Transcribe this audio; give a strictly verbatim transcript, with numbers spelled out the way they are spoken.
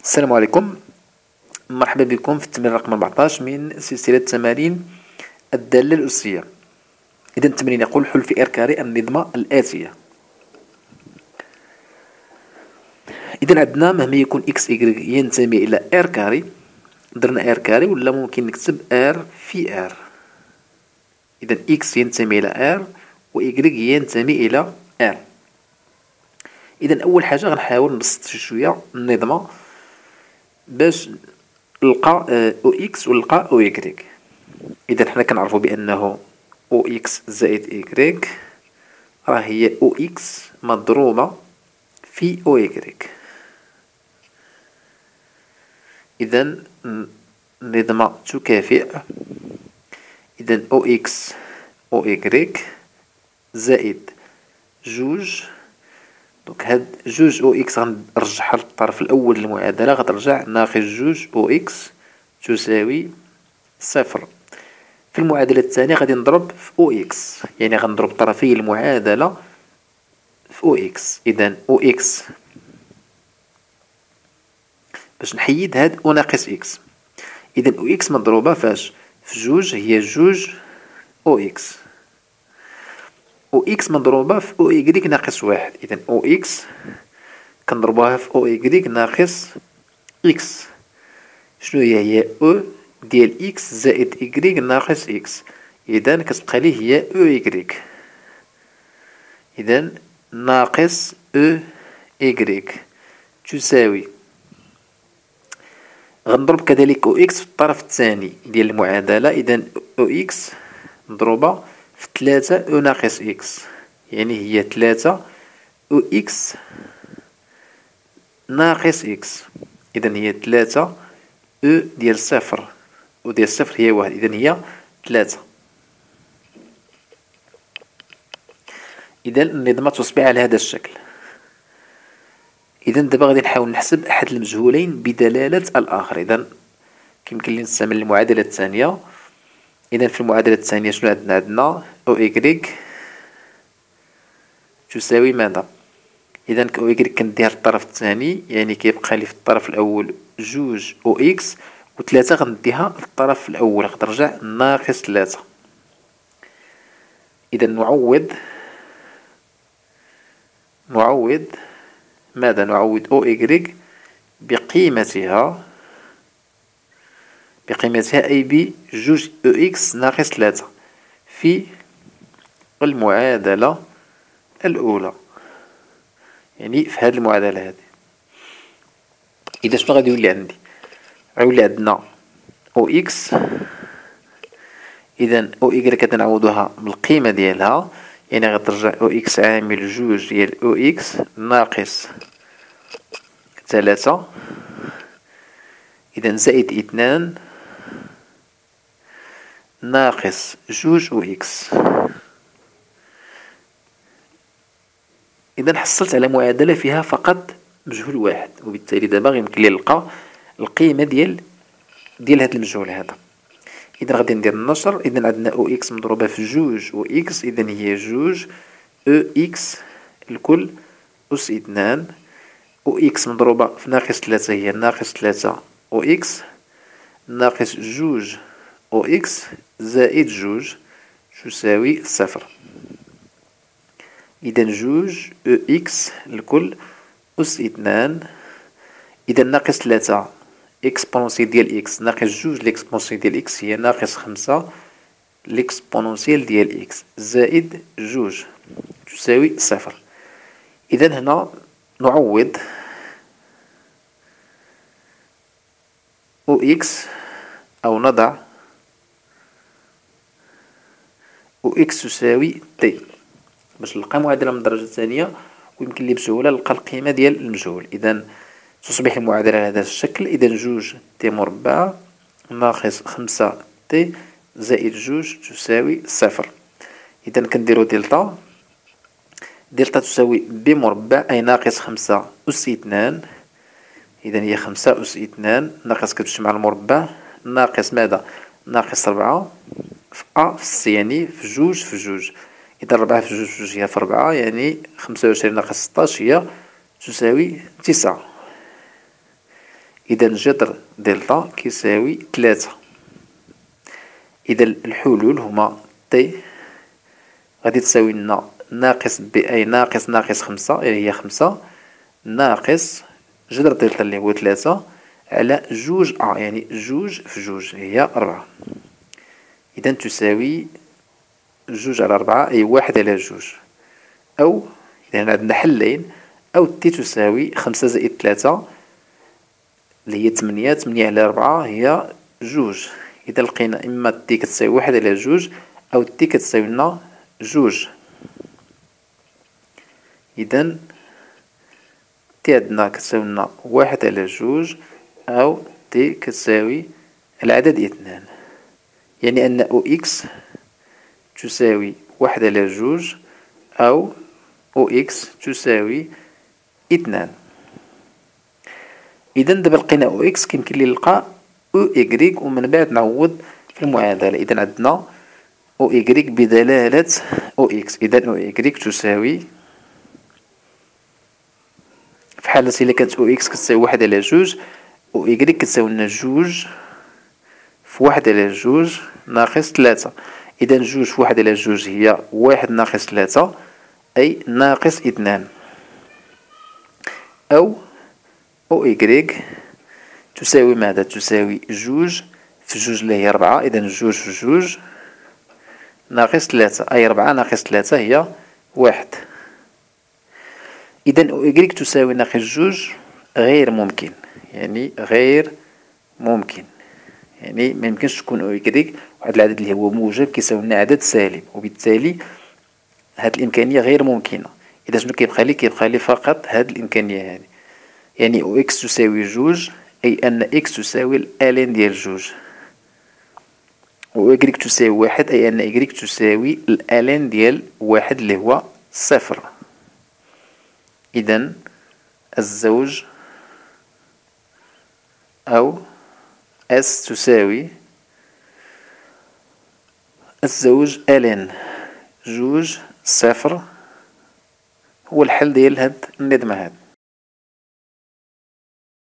السلام عليكم. مرحبا بكم في التمرين رقم أربعطاش من سلسلة تمارين الدالة الأسية. إذا التمرين يقول حل في إر كاري النظمة الآتية. إذا عندنا مهما يكون إكس إكغيك ينتمي إلى إر كاري، درنا إر كاري ولا ممكن نكتب إر في إر. إذا إكس ينتمي إلى إر و إكغيك ينتمي إلى إر. إذا أول حاجة غنحاول نبسط شوية النظمة باش نلقى او اكس ونلقى او اكريك. اذا حنا كنعرفو بانه او اكس زائد اكريك راه هي او اكس مضروبة في او اكريك. اذا النظمة تكافئ. اذا او اكس او اكريك زائد جوج. دونك هاد جوج او اكس غنرجعها للطرف الاول للمعادلة، غترجع ناقص جوج او اكس تساوي صفر. في المعادلة الثانية غادي نضرب في او اكس، يعني غنضرب طرفي المعادلة في او اكس. اذا او اكس باش نحيد هاد او ناقص اكس. اذا او اكس مضروبة فاش؟ في جوج هي جوج او اكس. او اكس مضروبة في او اكغيك ناقص واحد. اذا او اكس كنضربوها في او اكغيك ناقص اكس. شنو هي؟ هي او ديال اكس زائد اكغيك ناقص اكس. اذا كتبقى لي هي او اكغيك. اذا ناقص او اكغيك تساوي، غنضرب كذلك او اكس في الطرف الثاني ديال المعادلة. اذا او اكس مضروبة في ثلاثة او ناقص اكس، يعني هي ثلاثة او اكس ناقص اكس. اذا هي ثلاثة او ديال صفر، او ديال صفر هي واحد، اذا هي ثلاثة. اذا النظمة تصبح على هذا الشكل. اذا دابا غادي نحاول نحسب احد المجهولين بدلالة الاخر. اذا كيمكن لي نستعمل المعادلة الثانية. اذا في المعادلة الثانية شنو عندنا؟ عندنا او اكغيك تساوي ماذا؟ اذا او اكغيك كنديها للطرف الثاني، يعني كيبقى لي في الطرف الاول جوج او اكس و ثلاثة غنديها للطرف الاول، غترجع ناقص ثلاثة. اذا نعوض نعوض ماذا؟ نعوض او اكغيك بقيمتها بقيمتها أي بجوج او اكس ناقص ثلاثة في المعادلة الأولى، يعني في هذه المعادلة هذه. إذا شنو غادي يولي عندي؟ غيولي عندنا او اكس. إذا او إكغيك غادي نعوضوها بالقيمة ديالها، يعني غترجع او اكس عامل جوج ديال او اكس ناقص ثلاثة. إذا زائد اثنان ناقص جوج او اكس. اذا حصلت على معادلة فيها فقط مجهول واحد، وبالتالي دابا يمكن لي نلقى القيمة ديال ديال هذا المجهول هذا. اذا غادي ندير النشر. اذا عندنا او اكس مضروبة في جوج او اكس، اذا هي جوج او اكس الكل اس اثنان. او اكس مضروبة في ناقص ثلاثة هي ناقص ثلاثة او اكس ناقص جوج او اكس زائد جوج تساوي صفر. إذا جوج او اكس الكل أس اثنان. إذا ناقص ثلاثة إكسبونسيال ديال إكس ناقص جوج لإكسبونسيال ديال إكس هي ناقص خمسة لإكسبونسيال ديال إكس زائد جوج تساوي صفر. إذا هنا نعوض أو إكس أو نضع أو إكس تساوي تي باش نلقى معادلة من الدرجة الثانية، ويمكن لي بسهولة نلقى القيمة ديال المجهول. إذا تصبح المعادلة على هذا الشكل. إذا جوج تي مربع ناقص خمسة تي زائد جوج تساوي صفر. إذا كنديرو دلتا. دلتا تساوي بي مربع أي ناقص خمسة أس اثنان. إذا هي خمسة أس اثنان ناقص كتمشي مع المربع ناقص ماذا؟ ناقص ربعة في أ في سي، يعني في جوج في جوج. إذا ربعة في جوج في جوج هي في ربعة، يعني خمسة وعشرين ناقص ستاش هي تساوي تسعة. إذا جذر دلتا كيساوي ثلاثة. إذا الحلول هما تي غادي تساوي لنا ناقص بي أي ناقص ناقص خمسة اللي هي خمسة ناقص جذر دلتا اللي هو ثلاثة على جوج أ يعني جوج في جوج هي أربعة. إذا تساوي جوج على أربعة أي واحد على جوج. أو إذا عندنا حلين، أو تي تساوي خمسة زائد ثلاثة اللي هي تمنية، تمنية على أربعة هي جوج. إذا لقينا إما تي كتساوي واحد على جوج أو تي كتساوي لنا جوج. إذا تي عندنا كتساوي لنا واحد على جوج أو تي كتساوي العدد اثنان، يعني أن أو إكس تساوي واحد على جوج أو أو إكس تساوي اثنان. إذا دابا لقينا أو إكس كيمكن لي نلقى أو إكغيك ومن بعد نعوض في المعادلة. إذا عندنا أو إكغيك بدلالة أو إكس. إذا أو إكغيك تساوي في حالة إلا كانت أو إكس كتساوي واحد على جوج أو إكغيك كتساوي لنا جوج في واحد على جوج ناقص ثلاثة. إذا جوج في واحد على جوج هي واحد ناقص ثلاثة أي ناقص اثنان. أو أو إكغيك تساوي ماذا؟ تساوي جوج في جوج اللي هي ربعة. إذا جوج في جوج ناقص ثلاثة أي ربعة ناقص ثلاثة هي واحد. إذا أو إكغيك تساوي ناقص جوج غير ممكن، يعني غير ممكن، يعني ميمكنش تكون أو إكغيك واحد العدد اللي هو موجب كيساوي لنا عدد سالب، وبالتالي هاد الإمكانية غير ممكنة. إذا شنو كيبقى لي؟ كيبقى لي فقط هاد الإمكانية هادي، يعني أو إكس تساوي جوج أي أن إكس تساوي الألين ديال جوج، و إكغيك تساوي واحد أي أن إكغيك تساوي الألين ديال واحد اللي هو صفر. إذا الزوج أو اس تساوي الزوج ألين جوج صفر هو الحل ديال هاد النظمة هاد.